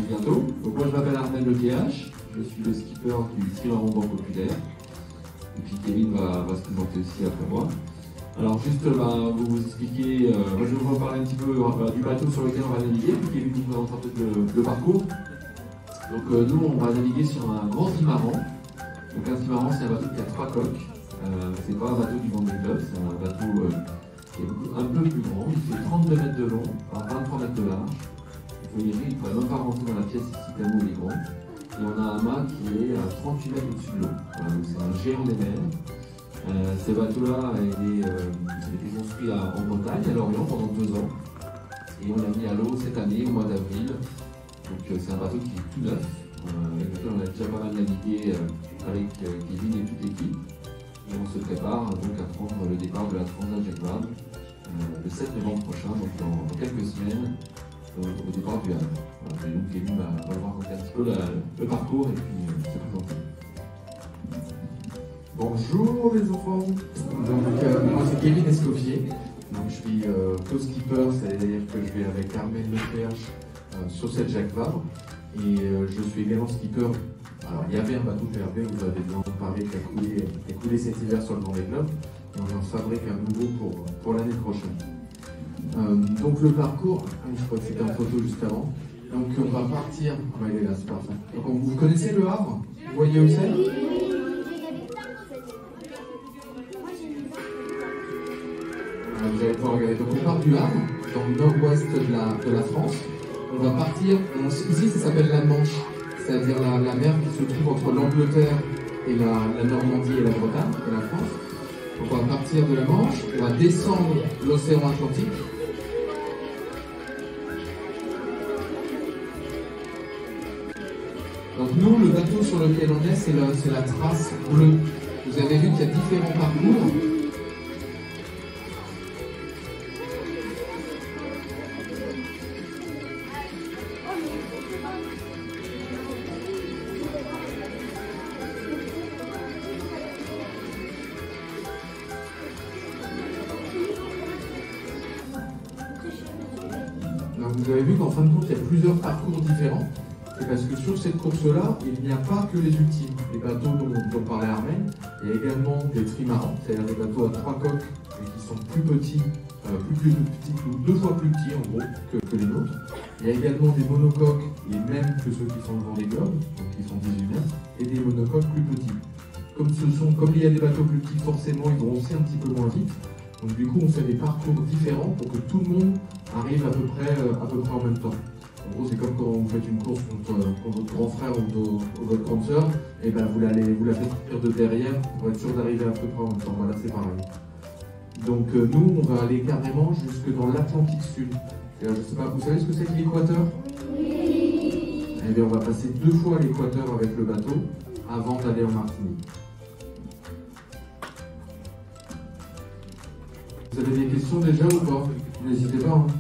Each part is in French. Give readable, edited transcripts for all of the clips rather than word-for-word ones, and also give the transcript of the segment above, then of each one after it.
bientôt. Donc moi je m'appelle Armel Le TH, je suis le skipper du trimaran Banque Populaire. Et puis Kevin va se présenter aussi après moi. Alors juste vous expliquer, moi je vais vous parler un petit peu du bateau sur lequel on va naviguer, puis Kevin vous présente un peu le parcours. Donc nous on va naviguer sur un grand trimaran. Donc un trimaran c'est un bateau qui a 3 coques. C'est pas un bateau du Vendée Globe, c'est un bateau qui est un peu plus grand. Il fait 32 mètres de long par 23 mètres de large. Vous voyez, il ne pourrait même pas rentrer dans la pièce ici tellement il est grand. Et on a un mât qui est à 38 mètres au-dessus de l'eau. Voilà, donc c'est un géant des mers. Ces bateaux-là, il a été construit en Bretagne, à Lorient, pendant 2 ans. Et on l'a mis à l'eau cette année, au mois d'avril. Donc c'est un bateau qui est tout neuf, avec lequel on a déjà pas mal navigué avec Kevin et toute l'équipe. Et on se prépare donc à prendre le départ de la Transat Jacques Vabre le 7 novembre prochain, donc dans quelques semaines, au départ du Havre. Voilà, et donc Kevin va vous raconter un petit peu le parcours et puis se présenter. Bonjour les enfants, donc moi c'est Kevin Escoffier, donc je suis co-skipper, c'est-à-dire que je vais avec Armel Le TH sur cette Jacques Vabre et je suis également skipper. Alors il y avait un bateau PRV, vous avez bien parlé, qui a coulé cet hiver sur le Vendée Globe et on en fabrique un nouveau pour l'année prochaine. Donc le parcours, je crois que c'était en photo juste avant, donc on va partir, il est là, c'est parfait. Donc vous connaissez le Havre? Vous voyez où c'est? Vous allez pouvoir regarder. Donc on part du Havre, dans le nord-ouest de la France. On va partir, ici ça s'appelle la Manche, c'est-à-dire la mer qui se trouve entre l'Angleterre et la Normandie et la Bretagne et la France. Donc on va partir de la Manche, on va descendre l'océan Atlantique. Donc nous, le bateau sur lequel on est, c'est la trace bleue. Vous avez vu qu'il y a différents parcours. Donc vous avez vu qu'en fin de compte, il y a plusieurs parcours différents. C'est parce que sur cette course-là, il n'y a pas que les ultimes. Les bateaux dont parlait Armel, il y a également des trimarans, c'est-à-dire des bateaux à 3 coques, mais qui sont plus petits, plus petits, ou 2 fois plus petits en gros que les nôtres. Il y a également des monocoques, les mêmes que ceux qui sont devant les globes, donc qui sont 18 mètres, et des monocoques plus petits. Comme il y a des bateaux plus petits, forcément ils vont aussi un petit peu moins vite. Donc du coup on fait des parcours différents pour que tout le monde arrive à peu près en même temps. En gros, c'est comme quand vous faites une course contre votre grand frère ou votre grande sœur, et ben vous la faites partir de derrière pour être sûr d'arriver à peu près en même temps. Voilà, c'est pareil. Donc nous, on va aller carrément jusque dans l'Atlantique Sud. Je sais pas, vous savez ce que c'est que l'équateur? Oui. Eh bien, on va passer 2 fois l'équateur avec le bateau avant d'aller en Martinique. Vous avez des questions déjà ou pas? N'hésitez pas. Hein.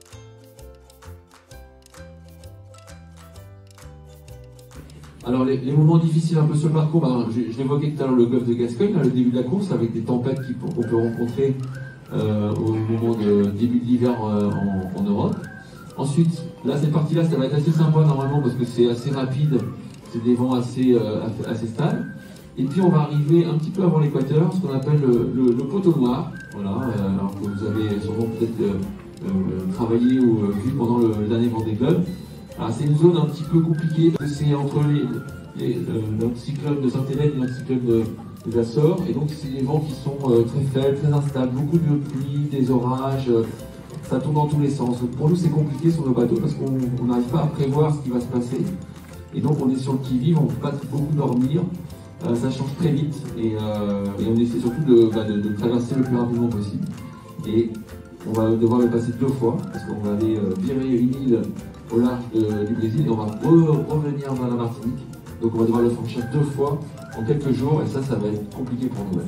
Alors les moments difficiles un peu sur le parcours, je l'évoquais tout à l'heure, le golfe de Gascogne, le début de la course, avec des tempêtes qu'on peut rencontrer au moment de début de l'hiver en Europe. Ensuite, là cette partie-là, ça va être assez sympa normalement parce que c'est assez rapide, c'est des vents assez stables. Et puis on va arriver un petit peu avant l'équateur, ce qu'on appelle le poteau noir. Voilà, alors que vous avez sûrement peut-être travaillé ou vu pendant le dernier Vendée Globe. C'est une zone un petit peu compliquée, parce que c'est entre l'anticyclone de Saint-Hélène et l'anticyclone des Açores, et donc c'est des vents qui sont très faibles, très instables, beaucoup de pluie, des orages, ça tourne dans tous les sens. Donc pour nous c'est compliqué sur nos bateaux parce qu'on n'arrive pas à prévoir ce qui va se passer, et donc on est sur le qui-vive, on ne peut pas beaucoup dormir, ça change très vite, et on essaie surtout de traverser le plus rapidement possible. Et on va devoir le passer 2 fois, parce qu'on va aller virer une île au large du Brésil et on va revenir vers la Martinique. Donc on va devoir le franchir 2 fois en quelques jours et ça va être compliqué pour nous.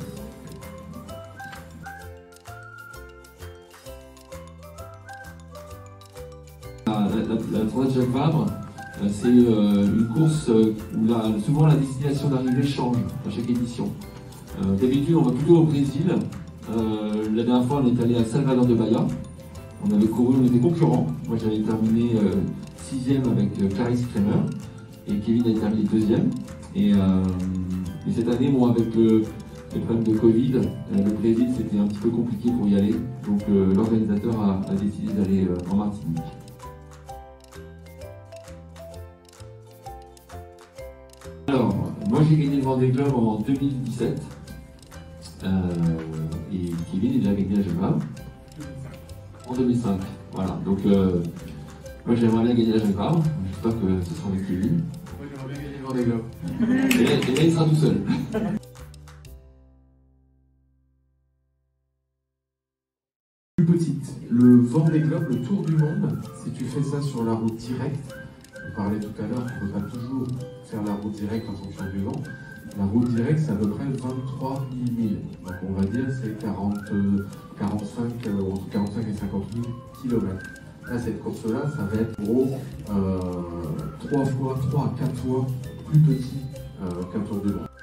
La Transat Jacques Vabre, c'est une course où souvent la destination d'arrivée change à chaque édition. D'habitude on va plutôt au Brésil. La dernière fois on est allé à Salvador de Bahia. On avait couru, on était concurrents. Moi j'avais terminé 6e avec Clarisse Kramer et Kevin a terminé 2e. Et cette année, bon, avec les problèmes de Covid, le Brésil c'était un petit peu compliqué pour y aller, donc l'organisateur a décidé d'aller en Martinique. Alors, moi j'ai gagné le Vendée Globe en 2017 et Kevin il a gagné la GEPAM en 2005. Voilà, donc moi j'aimerais bien gagner la GEPAM, j'espère que ce sera avec Kevin. Moi j'aimerais bien gagner le Vendée Globe. Et là il sera tout seul. Plus petite, le Vendée Globe, le tour du monde, si tu fais ça sur la route directe, on parlait tout à l'heure, il ne faut pas toujours faire la route directe en fonction du vent. La route directe, c'est à peu près 23 000 milles. Donc on va dire c'est 45 et 50 000 kilomètres. Là, cette course-là, ça va être gros 3 à 4 fois plus petit qu'un tour du monde.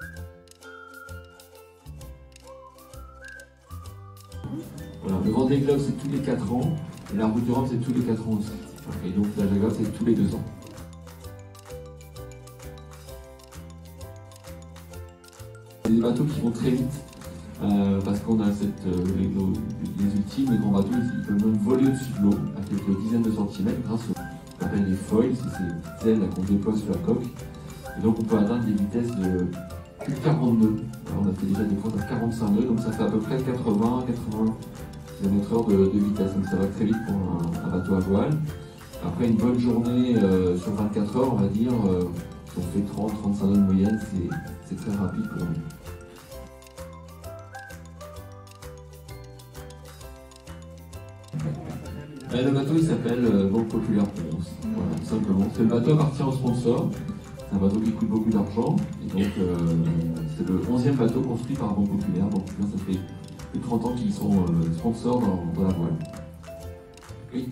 Voilà, le Vendée Globe c'est tous les 4 ans, et la Route du Rhum c'est tous les 4 ans aussi. Et donc la GEPAM c'est tous les 2 ans. C'est des bateaux qui vont très vite, parce qu'on a les ultimes, les grands bateaux, ils peuvent même voler au-dessus de l'eau, à quelques dizaines de centimètres, grâce aux qu'on appelle les foils, c'est ces ailes qu'on déploie sur la coque. Et donc on peut atteindre des vitesses de plus de 40 nœuds. Alors, on a fait déjà des fois à 45 nœuds, donc ça fait à peu près 80 km/h de vitesse, donc ça va très vite pour un bateau à voile. Après une bonne journée sur 24 heures, on va dire, si on fait 30-35 nœuds de moyenne, c'est très rapide pour nous. Le bateau il s'appelle Banque Populaire Provence, voilà, tout simplement. C'est le bateau appartient au sponsor, c'est un bateau qui coûte beaucoup d'argent, et donc c'est le 11e bateau construit par Banque Populaire. Banque Populaire, ça fait plus de 30 ans qu'ils sont sponsors dans la voile. Oui.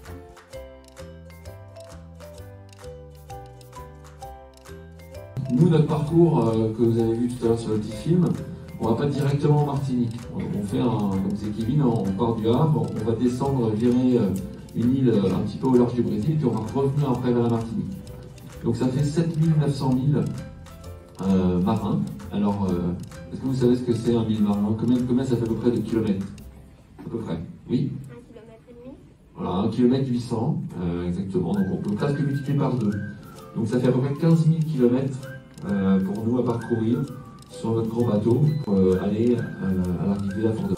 Nous, notre parcours que vous avez vu tout à l'heure sur le petit film, on va pas directement en Martinique. On fait comme c'est Kevin, on part du Havre, on va descendre, virer une île un petit peu au large du Brésil, et puis on va revenir après vers la Martinique. Donc ça fait 7900 milles marins. Alors, est-ce que vous savez ce que c'est un mille marin? Combien ça fait à peu près de kilomètres? À peu près, oui? 1,5 km. Voilà, 1 km 800, exactement. Donc on peut presque multiplier par 2. Donc ça fait à peu près 15 000 km pour nous à parcourir sur notre grand bateau pour aller à l'arrivée à Fort-de-France.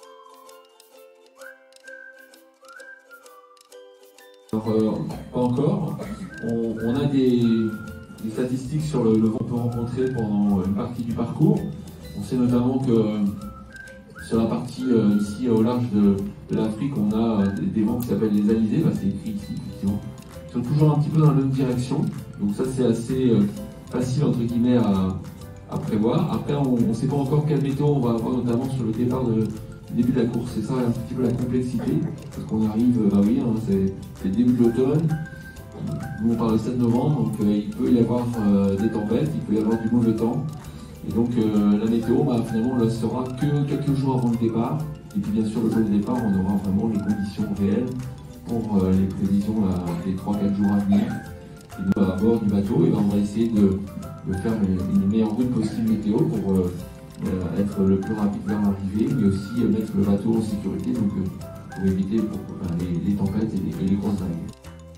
Alors, pas encore. On a des statistiques sur le vent qu'on peut rencontrer pendant une partie du parcours. On sait notamment que sur la partie ici au large de l'Afrique, on a des vents qui s'appellent les alizés, c'est écrit ici effectivement. Ils sont toujours un petit peu dans la même direction, donc ça c'est assez facile entre guillemets à prévoir. Après on ne sait pas encore quelle météo on va avoir, notamment sur le départ du début de la course. C'est ça un petit peu la complexité, parce qu'on arrive, c'est le début de l'automne. Nous on parle le 7 novembre, donc il peut y avoir des tempêtes, il peut y avoir du mauvais temps. Et donc la météo, finalement on ne la saura que quelques jours avant le départ. Et puis bien sûr le jour du départ, on aura vraiment les conditions réelles pour les prévisions les 3-4 jours à venir. Et nous à bord du bateau, et on va essayer de faire une meilleure route possible météo pour être le plus rapide vers l'arrivée, mais aussi mettre le bateau en sécurité, donc pour éviter les tempêtes et les grosses vagues.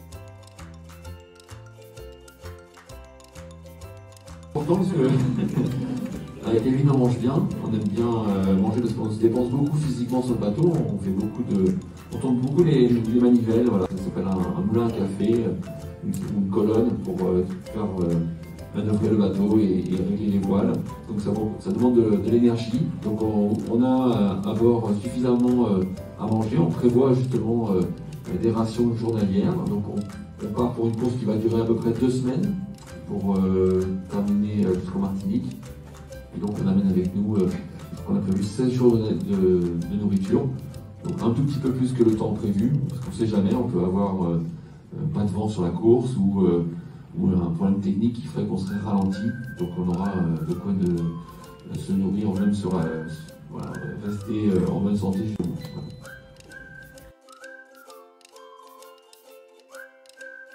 Important parce que avec Kevin on mange bien, on aime bien manger parce qu'on se dépense beaucoup physiquement sur le bateau, on tourne beaucoup les manivelles, voilà. Ça s'appelle un moulin à café, une colonne pour faire manœuvrer le bateau et régler les voiles. Donc ça demande de l'énergie. Donc on a à bord suffisamment à manger, on prévoit justement des rations journalières. Donc on part pour une course qui va durer à peu près 2 semaines pour terminer jusqu'en Martinique. Et donc on amène avec nous, on a prévu 16 jours de nourriture, donc un tout petit peu plus que le temps prévu, parce qu'on ne sait jamais, on peut avoir pas de vent sur la course ou un problème technique qui ferait qu'on serait ralenti, donc on aura de quoi se nourrir, même rester en bonne santé justement. Voilà.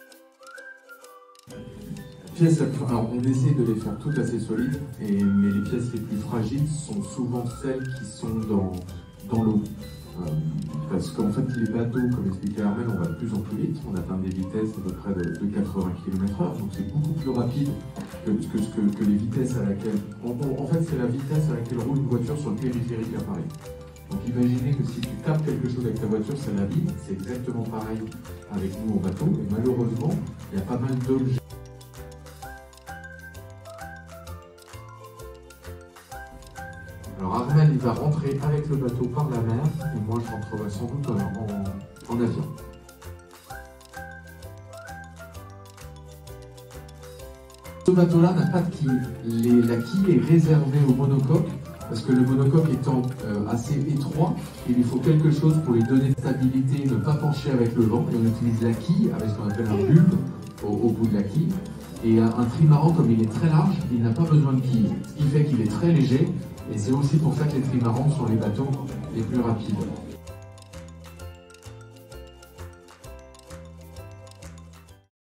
Alors on essaie de les faire toutes assez solides, mais les pièces les plus fragiles sont souvent celles qui sont dans l'eau. Parce qu'en fait, les bateaux, comme expliquait Armel, on va de plus en plus vite. On atteint des vitesses à peu près de 80 km/h, donc c'est beaucoup plus rapide que les vitesses à laquelle. En fait, c'est la vitesse à laquelle roule une voiture sur le périphérique à Paris. Donc imaginez que si tu tapes quelque chose avec ta voiture, ça l'abîme. C'est exactement pareil avec nous au bateau. Et malheureusement, il y a pas mal d'objets. Alors Armel, il va rentrer avec le bateau par la mer, et moi je rentrerai sans doute en avion. Ce bateau-là n'a pas de quille. La quille est réservée au monocoque, parce que le monocoque étant assez étroit, il lui faut quelque chose pour lui donner de stabilité, ne pas pencher avec le vent, et on utilise la quille avec ce qu'on appelle un bulbe au bout de la quille. Et un trimaran, comme il est très large, il n'a pas besoin de quille, ce qui fait qu'il est très léger. Et c'est aussi pour ça que les trimarans sont les bateaux les plus rapides.